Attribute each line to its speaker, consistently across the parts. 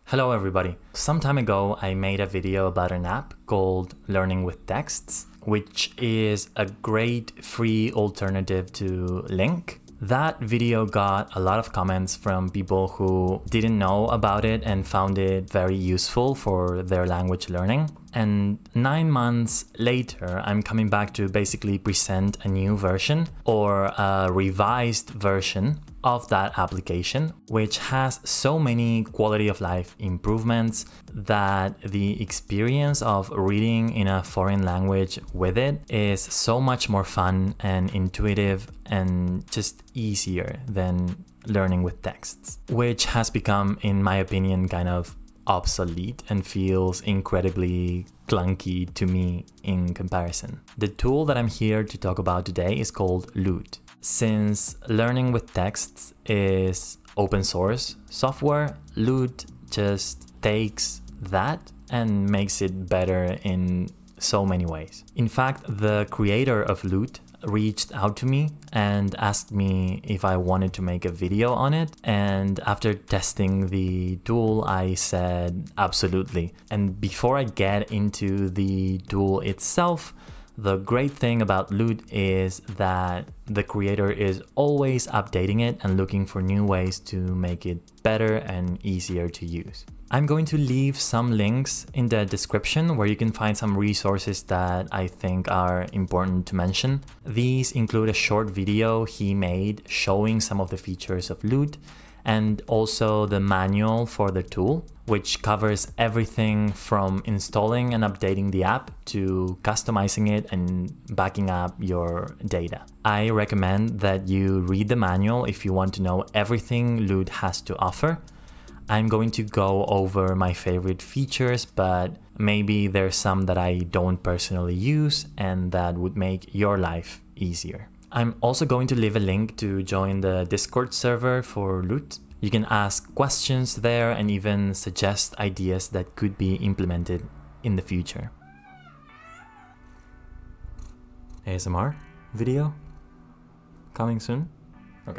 Speaker 1: Hello everybody. Some time ago I made a video about an app called Learning with Texts, which is a great free alternative to LingQ. That video got a lot of comments from people who didn't know about it and found it very useful for their language learning. And 9 months later, I'm coming back to basically present a new version or a revised version of that application, which has so many quality of life improvements that the experience of reading in a foreign language with it is so much more fun and intuitive and just easier than learning with texts, which has become, in my opinion, kind of obsolete and feels incredibly clunky to me in comparison. The tool that I'm here to talk about today is called Lute. Since learning with texts is open source software, Lute just takes that and makes it better in so many ways. In fact, the creator of Lute reached out to me and asked me if I wanted to make a video on it, and after testing the tool I said absolutely. And before I get into the tool itself, the great thing about Lute is that the creator is always updating it and looking for new ways to make it better and easier to use. I'm going to leave some links in the description where you can find some resources that I think are important to mention. These include a short video he made showing some of the features of Lute, and also the manual for the tool, which covers everything from installing and updating the app to customizing it and backing up your data. I recommend that you read the manual if you want to know everything Lute has to offer. I'm going to go over my favorite features, but maybe there's some that I don't personally use and that would make your life easier. I'm also going to leave a link to join the Discord server for Lute. You can ask questions there and even suggest ideas that could be implemented in the future. ASMR video coming soon? Okay.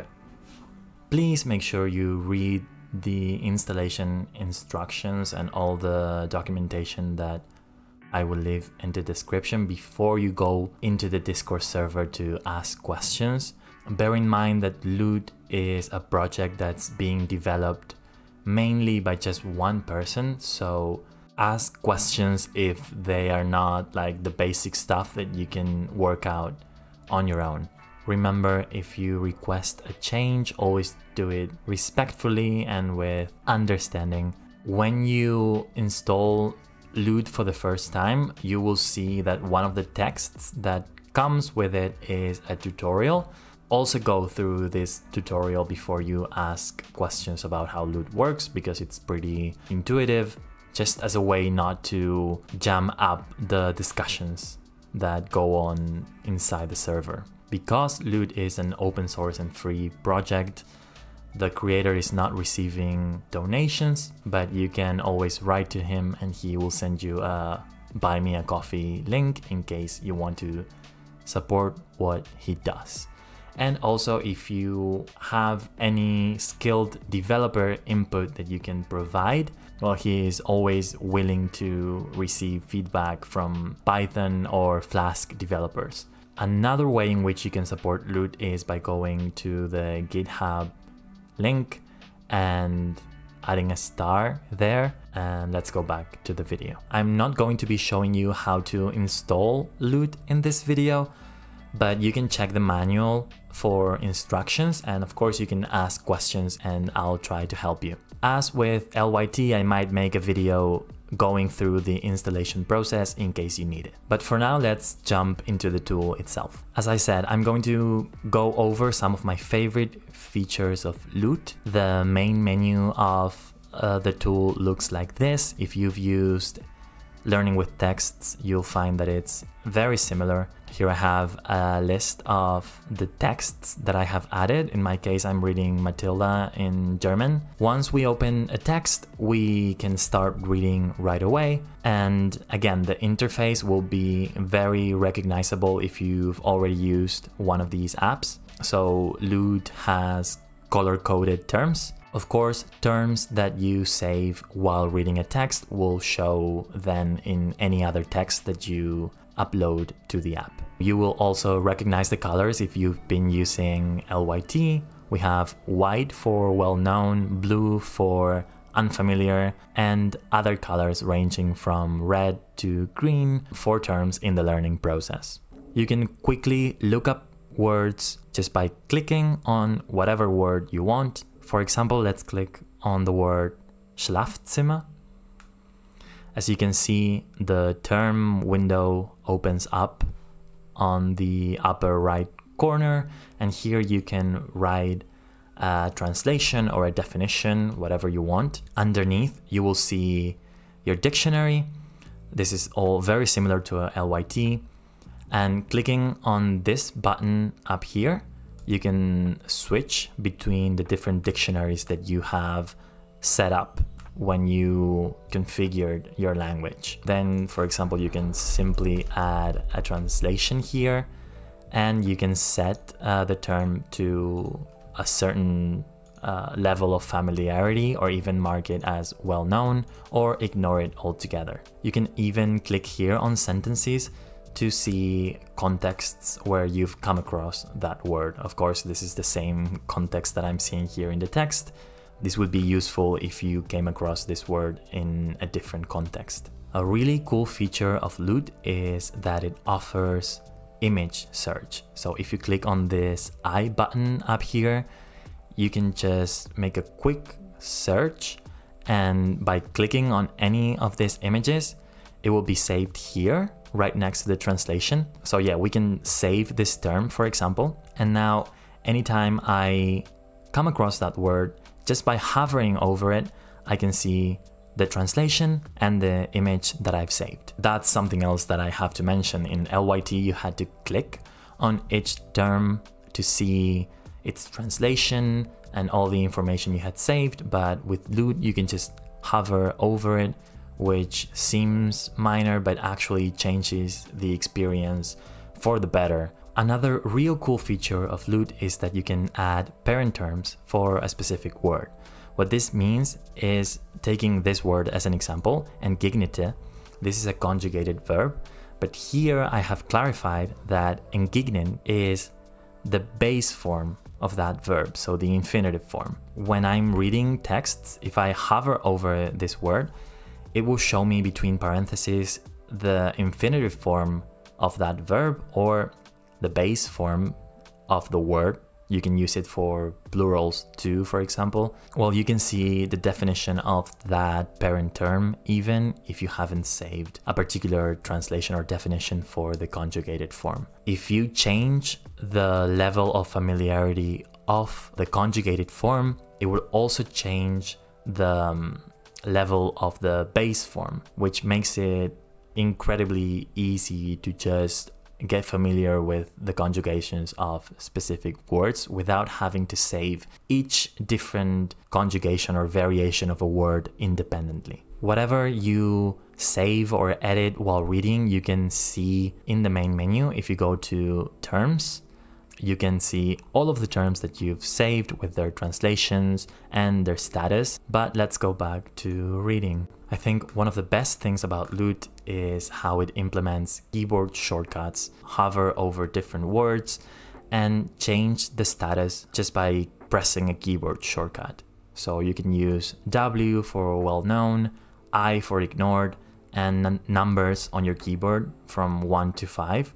Speaker 1: Please make sure you read the installation instructions and all the documentation that I will leave in the description before you go into the Discord server to ask questions. Bear in mind that Lute is a project that's being developed mainly by just one person, so ask questions if they are not like the basic stuff that you can work out on your own. Remember, if you request a change, always do it respectfully and with understanding. When you install Lute for the first time, you will see that one of the texts that comes with it is a tutorial. Also go through this tutorial before you ask questions about how Lute works, because it's pretty intuitive, just as a way not to jam up the discussions that go on inside the server. Because Lute is an open source and free project, the creator is not receiving donations, but you can always write to him and he will send you a buy me a coffee link in case you want to support what he does. And also, if you have any skilled developer input that you can provide, well, he is always willing to receive feedback from Python or Flask developers. Another way in which you can support Lute is by going to the GitHub link and adding a star there. And let's go back to the video. I'm not going to be showing you how to install Lute in this video, but you can check the manual for instructions, and of course you can ask questions and I'll try to help you. As with LYT, I might make a video going through the installation process in case you need it. But for now, let's jump into the tool itself. As I said, I'm going to go over some of my favorite features of Lute. The main menu of the tool looks like this. If you've used Learning with Texts, you'll find that it's very similar. Here I have a list of the texts that I have added. In my case, I'm reading Matilda in German. Once we open a text, we can start reading right away. And again, the interface will be very recognizable if you've already used one of these apps. So Lute has color-coded terms. Of course, terms that you save while reading a text will show then in any other text that you upload to the app. You will also recognize the colors if you've been using LYT. We have white for well-known, blue for unfamiliar, and other colors ranging from red to green for terms in the learning process. You can quickly look up words just by clicking on whatever word you want. For example, let's click on the word Schlafzimmer. As you can see, the term window opens up on the upper right corner, and here you can write a translation or a definition, whatever you want. Underneath, you will see your dictionary. This is all very similar to a LYT. And clicking on this button up here, you can switch between the different dictionaries that you have set up when you configured your language. Then, for example, you can simply add a translation here, and you can set the term to a certain level of familiarity, or even mark it as well-known, or ignore it altogether. You can even click here on sentences to see contexts where you've come across that word. Of course, this is the same context that I'm seeing here in the text. This would be useful if you came across this word in a different context. A really cool feature of Lute is that it offers image search. So if you click on this I button up here, you can just make a quick search, and by clicking on any of these images, it will be saved here right next to the translation. So yeah, we can save this term, for example, and now anytime I come across that word, just by hovering over it, I can see the translation and the image that I've saved. That's something else that I have to mention. In LYT, you had to click on each term to see its translation and all the information you had saved, but with Lute, you can just hover over it, which seems minor, but actually changes the experience for the better. Another real cool feature of Lute is that you can add parent terms for a specific word. What this means is, taking this word as an example, engignete, this is a conjugated verb, but here I have clarified that engignen is the base form of that verb, so the infinitive form. When I'm reading texts, if I hover over this word, it will show me between parentheses the infinitive form of that verb or the base form of the word. You can use it for plurals too, for example. Well, you can see the definition of that parent term even if you haven't saved a particular translation or definition for the conjugated form. If you change the level of familiarity of the conjugated form, it will also change the level of the base form, which makes it incredibly easy to just get familiar with the conjugations of specific words without having to save each different conjugation or variation of a word independently. Whatever you save or edit while reading, you can see in the main menu. If you go to terms, you can see all of the terms that you've saved with their translations and their status. But let's go back to reading. I think one of the best things about Lute is how it implements keyboard shortcuts, hover over different words, and change the status just by pressing a keyboard shortcut. So you can use W for well-known, I for ignored, and numbers on your keyboard from 1 to 5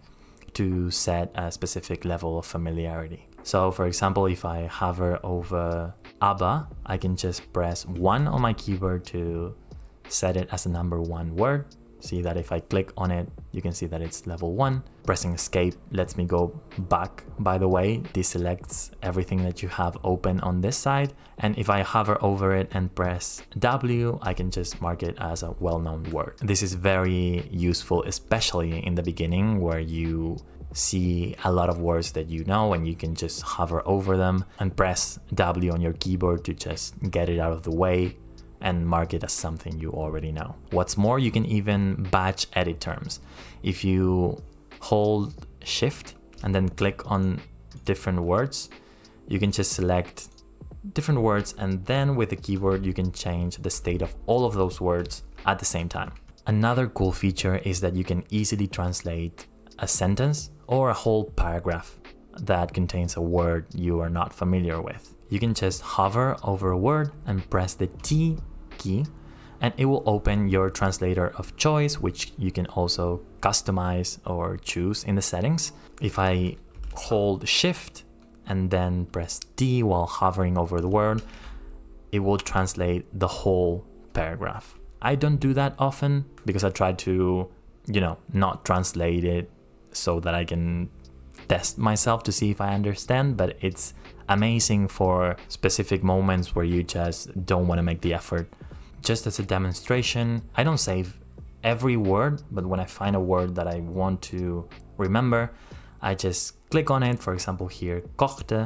Speaker 1: to set a specific level of familiarity. So for example, if I hover over ABBA, I can just press 1 on my keyboard to set it as a number 1 word. See that if I click on it, you can see that it's level 1. Pressing escape lets me go back. By the way, deselects everything that you have open on this side. And if I hover over it and press W, I can just mark it as a well-known word. This is very useful, especially in the beginning where you see a lot of words that you know and you can just hover over them and press W on your keyboard to just get it out of the way and mark it as something you already know. What's more, you can even batch edit terms. If you hold Shift and then click on different words, you can just select different words, and then with the keyboard you can change the state of all of those words at the same time. Another cool feature is that you can easily translate a sentence or a whole paragraph that contains a word you are not familiar with. You can just hover over a word and press the T key, and it will open your translator of choice, which you can also customize or choose in the settings. If I hold Shift and then press D while hovering over the word, it will translate the whole paragraph. I don't do that often because I try to, not translate it so that I can test myself to see if I understand, but it's amazing for specific moments where you just don't want to make the effort. Just as a demonstration, I don't save every word, but when I find a word that I want to remember, I just click on it, for example here, kochte,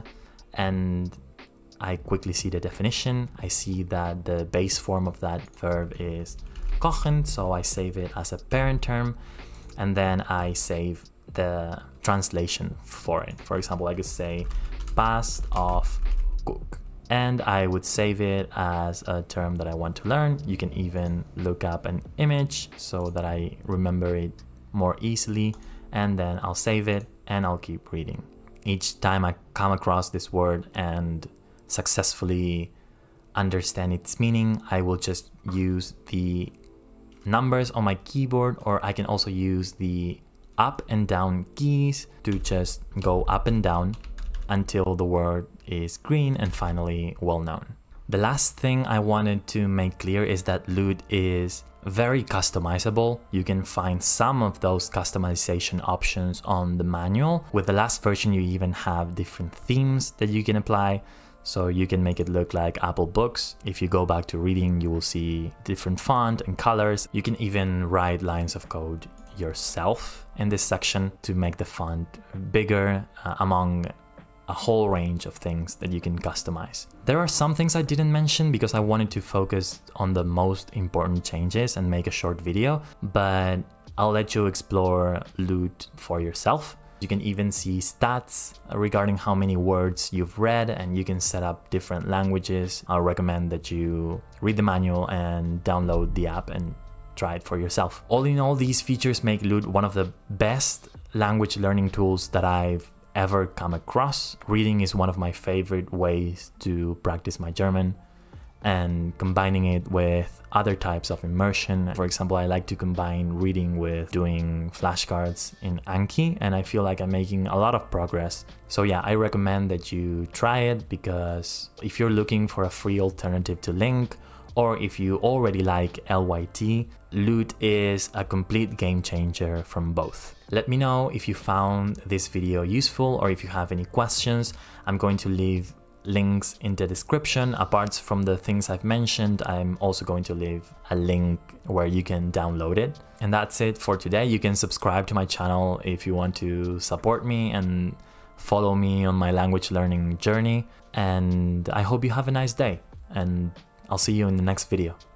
Speaker 1: and I quickly see the definition. I see that the base form of that verb is kochen, so I save it as a parent term, and then I save the translation for it. For example, I could say past of cook, and I would save it as a term that I want to learn. You can even look up an image so that I remember it more easily, and then I'll save it and I'll keep reading. Each time I come across this word and successfully understand its meaning, I will just use the numbers on my keyboard, or I can also use the up and down keys to just go up and down until the word is green and finally well known. The last thing I wanted to make clear is that Lute is very customizable. You can find some of those customization options on the manual. With the last version, you even have different themes that you can apply. So you can make it look like Apple Books. If you go back to reading, you will see different font and colors. You can even write lines of code yourself in this section to make the font bigger, among a whole range of things that you can customize. There are some things I didn't mention because I wanted to focus on the most important changes and make a short video, but I'll let you explore Lute for yourself. You can even see stats regarding how many words you've read, and you can set up different languages. I'll recommend that you read the manual and download the app and try it for yourself. All in all, these features make Lute one of the best language learning tools that I've ever come across. Reading is one of my favorite ways to practice my German, and combining it with other types of immersion. For example, I like to combine reading with doing flashcards in Anki, and I feel like I'm making a lot of progress. So yeah, I recommend that you try it, because if you're looking for a free alternative to LingQ, or if you already like LYT, Lute is a complete game changer from both. Let me know if you found this video useful, or if you have any questions. I'm going to leave links in the description. Apart from the things I've mentioned, I'm also going to leave a link where you can download it. And that's it for today. You can subscribe to my channel if you want to support me and follow me on my language learning journey. And I hope you have a nice day, and I'll see you in the next video.